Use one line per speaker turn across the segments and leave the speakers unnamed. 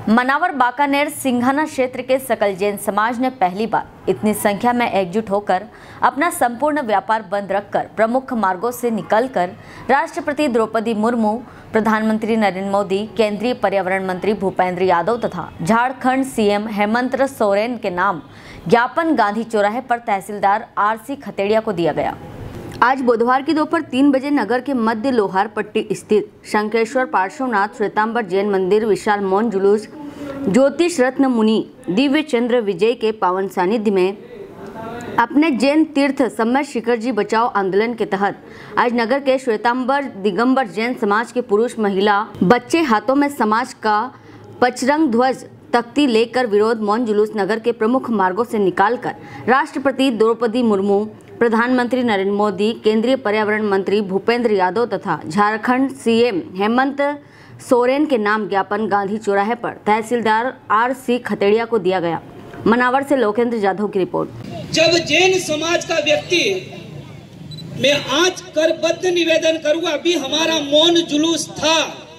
मनावर बाकानेर सिंघाना क्षेत्र के सकल जैन समाज ने पहली बार इतनी संख्या में एकजुट होकर अपना संपूर्ण व्यापार बंद रखकर प्रमुख मार्गों से निकलकर राष्ट्रपति द्रौपदी मुर्मू, प्रधानमंत्री नरेंद्र मोदी, केंद्रीय पर्यावरण मंत्री भूपेंद्र यादव तथा झारखंड सीएम हेमंत सोरेन के नाम ज्ञापन गांधी चौराहे पर तहसीलदार आरसी खतेड़िया को दिया गया। आज बुधवार की दोपहर 3 बजे नगर के मध्य लोहार पट्टी स्थित शंकरेश्वर पार्श्वनाथ श्वेतांबर जैन मंदिर विशाल मौन जुलूस ज्योतिष रत्न मुनि दिव्य चंद्र विजय के पावन सानिध्य में अपने जैन तीर्थ समय शिखर जी बचाओ आंदोलन के तहत आज नगर के श्वेतांबर दिगंबर जैन समाज के पुरुष, महिला, बच्चे हाथों में समाज का पचरंग ध्वज तख्ती लेकर विरोध मौन जुलूस नगर के प्रमुख मार्गों से निकालकर राष्ट्रपति द्रौपदी मुर्मू, प्रधानमंत्री नरेंद्र मोदी, केंद्रीय पर्यावरण मंत्री भूपेंद्र यादव तथा झारखंड सीएम हेमंत सोरेन के नाम ज्ञापन गांधी चौराहे पर तहसीलदार आरसी खतेड़िया को दिया गया। मनावर से लोकेंद्र जाधव की रिपोर्ट।
जब जैन समाज का व्यक्ति मैं आज करबद्ध निवेदन करूंगा, अभी हमारा मौन जुलूस था,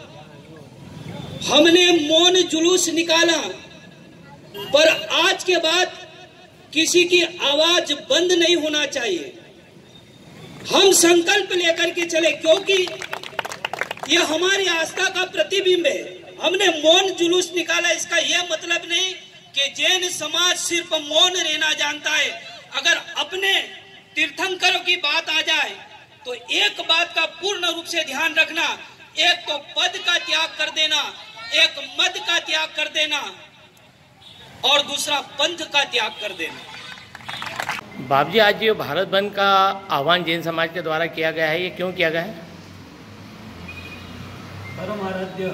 हमने मौन जुलूस निकाला, पर आज के बाद किसी की आवाज बंद नहीं होना चाहिए। हम संकल्प लेकर के चले, क्योंकि यह हमारी आस्था का प्रतिबिंब है। हमने मौन जुलूस निकाला, इसका यह मतलब नहीं कि जैन समाज सिर्फ मौन रहना जानता है। अगर अपने तीर्थंकरों की बात आ जाए तो एक बात का पूर्ण रूप से ध्यान रखना, एक तो पद का त्याग कर देना, एक मद का त्याग कर देना और दूसरा पंथ का त्याग कर देना।
बाप जी, आज जो भारत बंद का आह्वान जैन समाज के द्वारा किया गया है, ये क्यों किया गया है?
परम आराध्य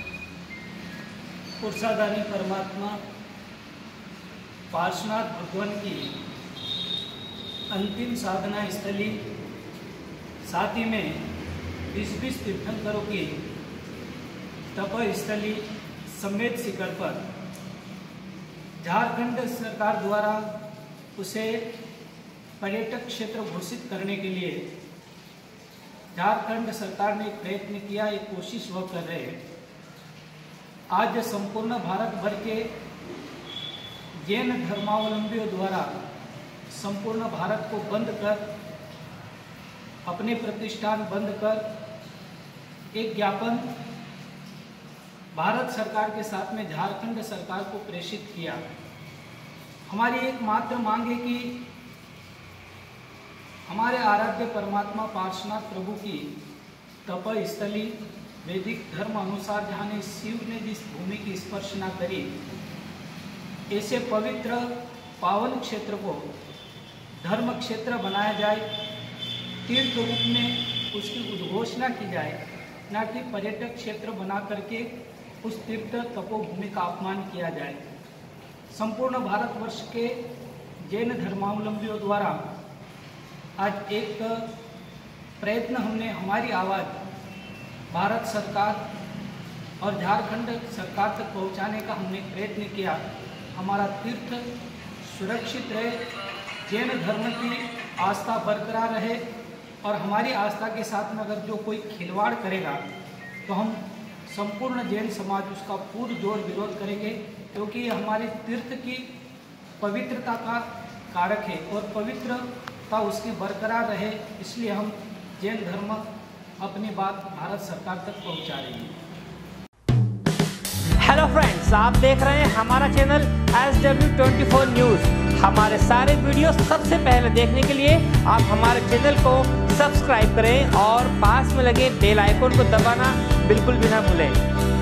पुरुषादानी परमात्मा पार्श्वनाथ भगवान की अंतिम साधना स्थली, साथ ही में 20 तीर्थंकरों की तप स्थली समेत शिखर पर झारखंड सरकार द्वारा उसे पर्यटक क्षेत्र घोषित करने के लिए झारखंड सरकार ने प्रयत्न किया, एक कोशिश वह कर रहे हैं। आज संपूर्ण भारत भर के जैन धर्मावलंबियों द्वारा संपूर्ण भारत को बंद कर, अपने प्रतिष्ठान बंद कर एक ज्ञापन भारत सरकार के साथ में झारखंड सरकार को प्रेषित किया। हमारी एकमात्र मांग है कि हमारे आराध्य परमात्मा पार्श्वनाथ प्रभु की तप स्थली, वैदिक धर्म अनुसार जहाँ शिव ने जिस भूमि की स्पर्श न करी, ऐसे पवित्र पावन क्षेत्र को धर्म क्षेत्र बनाया जाए, तीर्थ रूप में उसकी उद्घोषणा की जाए, न कि पर्यटक क्षेत्र बना करके उस तीर्थ तपोभूमि का अपमान किया जाए। संपूर्ण भारतवर्ष के जैन धर्मावलंबियों द्वारा आज एक प्रयत्न, हमने हमारी आवाज़ भारत सरकार और झारखंड सरकार तक पहुंचाने का हमने प्रयत्न किया। हमारा तीर्थ सुरक्षित रहे, जैन धर्म की आस्था बरकरार रहे और हमारी आस्था के साथ में अगर जो कोई खिलवाड़ करेगा तो हम संपूर्ण जैन समाज उसका पुरजोर विरोध करेंगे, क्योंकि ये हमारे तीर्थ की पवित्रता का कारक है और पवित्रता उसकी बरकरार रहे, इसलिए हम जैन धर्म अपनी बात भारत सरकार तक पहुंचा रही है।
हेलो फ्रेंड्स, आप देख रहे हैं हमारा चैनल SW24 न्यूज़। हमारे सारे वीडियो सबसे पहले देखने के लिए आप हमारे चैनल को सब्सक्राइब करें और पास में लगे बेल आइकन को दबाना बिल्कुल भी ना भूलें।